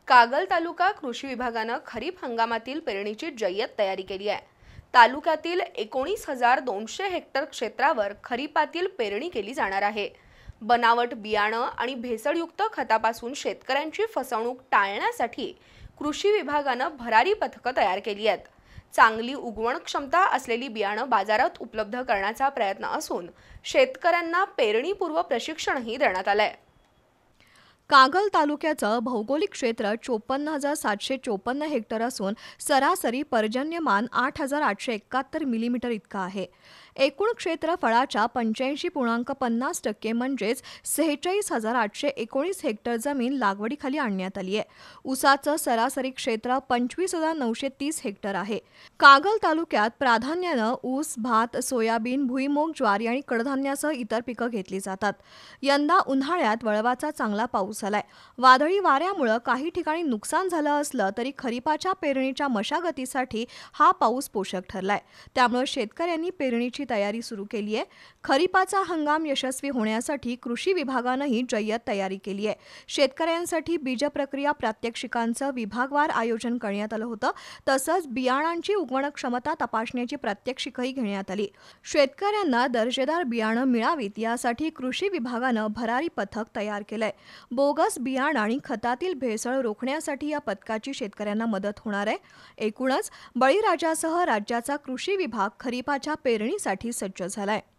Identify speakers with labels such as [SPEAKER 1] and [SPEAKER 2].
[SPEAKER 1] कागल तालुका कृषी विभागानं खरीप हंगामातील पेरणीची जय्यत तयारी केली आहे। तालुक्यातील 19,200 हेक्टर क्षेत्रावर खरीपातील पेरणी केली जाणार आहे। बनावट बियाणं आणि भेसळयुक्त खतापासून शेतकऱ्यांची फसवणूक टाळण्यासाठी कृषी विभागानं भरारी पथकं तयार केली आहेत। चांगली उगवण क्षमता असलेली बियाणं बाजारात उपलब्ध करण्याचा प्रयत्न असून शेतकऱ्यांना पेरणीपूर्व प्रशिक्षणही देण्यात आलंय।
[SPEAKER 2] कागल तालुक्याचं भौगोलिक क्षेत्र 54,754 हेक्टर असून सरासरी पर्जन्यमान 8,871 मिलीमीटर इतका आहे। एकूण क्षेत्रफळाच्या 85.50% म्हणजेच 46,819 हेक्टर जमीन लागवडीखाली आणण्यात आली आहे। ऊसाचं सरासरी क्षेत्र 25,930 हेक्टर आहे। कागल तालुक्यात प्राधान्यानं ऊस, भात, सोयाबीन, भुईमूग, ज्वारी आणि कडधान्यासह इतर पिकं घेतली जातात। यंदा उन्हाळ्यात वळवाचा चांगला पाऊस झालाय। वादळी वाऱ्यामुळे काही ठिकाणी नुकसान झालं असलं तरी खरीपाच्या पेरणीच्या मशागतीसाठी हा पाऊस पोषक ठरलाय। त्यामुळे शेतकऱ्यांनी पेरणीची तयारी सुरू केली आहे। खरीपाचा हंगाम यशस्वी होण्यासाठी कृषी विभागानंही जय्यत तयारी केली आहे। शेतकऱ्यांसाठी बीज प्रक्रिया प्रात्यक्षिकांचं विभागवार आयोजन करण्यात आलं होतं। तसंच बियाणांची उगवण क्षमता तपासण्याची प्रात्यक्षिकही घेण्यात आली। शेतकऱ्यांना दर्जेदार बियाणं मिळावीत यासाठी कृषी विभागानं भरारी पथक तयार केलंय। बोगस बियाणं आणि खतातील भेसळ रोखण्यासाठी या पथकाची शेतकऱ्यांना मदत होणार आहे। एकूणच बळीराजासह राज्याचा कृषी विभाग खरीपाच्या पेरणीसाठी सज्ज झालाय।